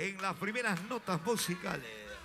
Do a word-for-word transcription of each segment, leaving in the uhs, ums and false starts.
en las primeras notas musicales.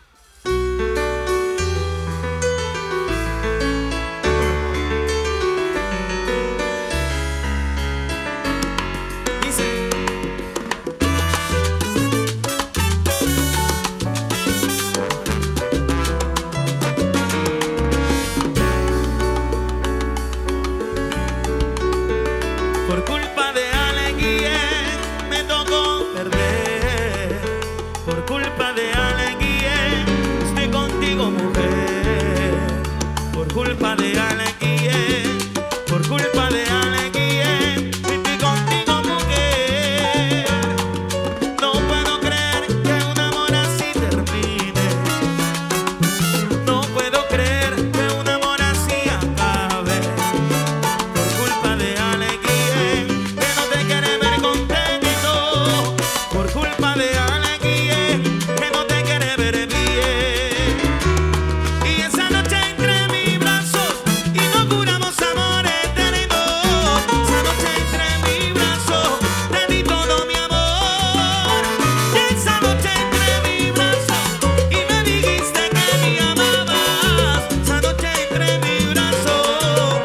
Por culpa de alguien me tocó perder. Por culpa de alguien estoy contigo, mujer. Por culpa de alguien, por culpa de alguien estoy contigo, mujer. No puedo creer que un amor así termine. No puedo creer que un amor así acabe. Por culpa de alguien que no te quiere ver contento, por culpa de alguien que no te quiere ver bien. Y esa noche entre mis brazos inauguramos amor eterno. Esa noche entre mis brazos te di todo mi amor. Y esa noche entre mis brazos y me dijiste que me amabas. Esa noche entre mis brazos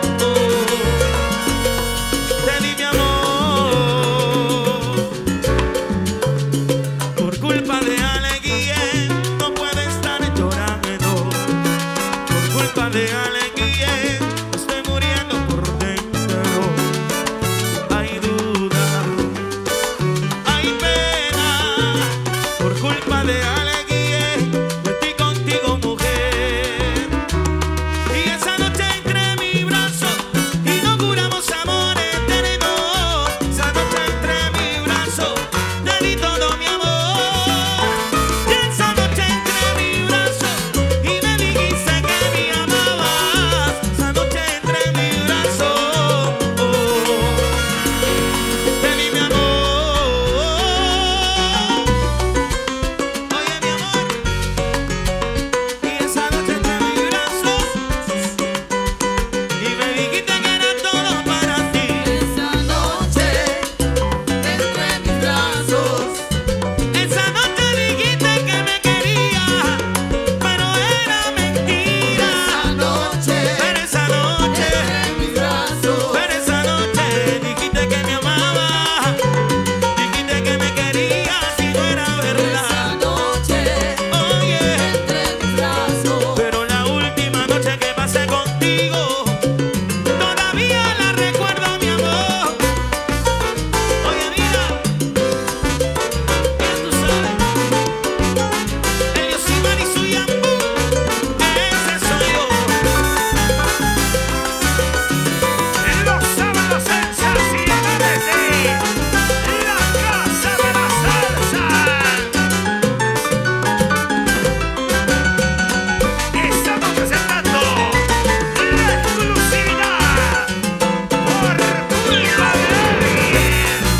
te di mi amor. Por culpa de alguien no puedo estar llorando. Por culpa de alguien estoy muriendo por dentro. Hay duda, hay pena. Por culpa de alguien yo estoy contigo, mujer. Y esa noche entre mis brazos inauguramos amor eterno. Esa noche entre mis brazos te di todo mi amor. Y esa noche entre mis brazos y me dijiste que me amabas. Esa noche entre mis brazos te di mi amor. Oye, mi amor. Y esa noche entre mis brazos y me dijiste que era todo para ti. Esa noche, entre mis brazos, Esa noche dijiste que me querías, pero era mentira. esa noche, Pero esa noche, entre mis brazos, pero esa noche dijiste que me amabas, dijiste que me querías y no era esa verdad. noche, Oye, entre mis brazos, pero la última noche que pasé contigo todavía la recuerdo, mi amor. Oye, mira, ya tú sabes, el Yosimar y su Yambú, ese soy yo. En los sábados sensacionales de la Casa de la Salsa. Estamos presentando la exclusividad por culpa de alguien.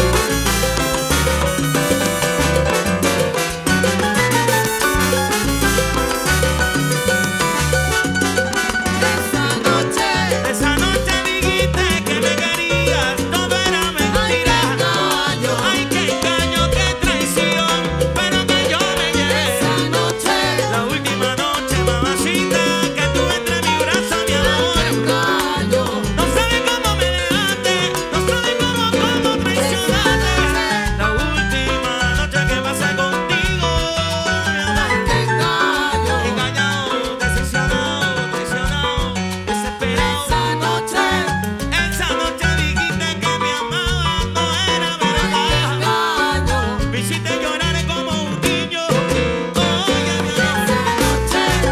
esa noche, Esa noche dijiste que me querías, todo era mentira. engaño. Ay, qué engaño, qué traición, pero que yo me llevé. esa noche, La última noche, mamacita, que tú entre mi brazo, mi amor. engaño. No sabes cómo me dejaste, no sabes cómo, cómo traicionaste. La última noche que pasé contigo, mi amor. Engaño. Engañado, decepcionado, traicionado, desesperado. Esa noche, Esa noche dijiste que me amabas, no era verdad. engaño. Me hiciste llorar como un niño. Oye, mi amor. Esa noche,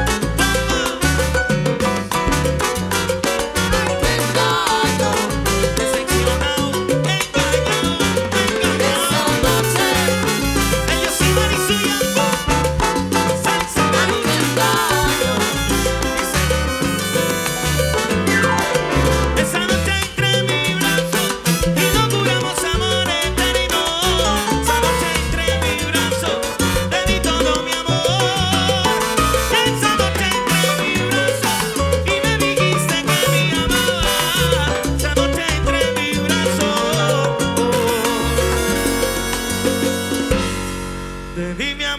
engaño. Decepcionado, engañado, Esa engañado. noche, Ellos sí van y suyan. Salsa María. engaño. Esa noche entre mis brazos inauguramos amor eterno. Esa noche entre mis brazos te di todo mi amor. Esa noche entre mis brazos y me dijiste que me amabas. Esa noche entre mis brazos te di mi amor.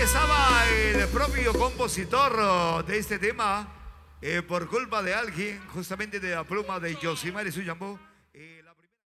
estaba el propio compositor de este tema, eh, por culpa de alguien, justamente de la pluma de Yosimar y Suyambó.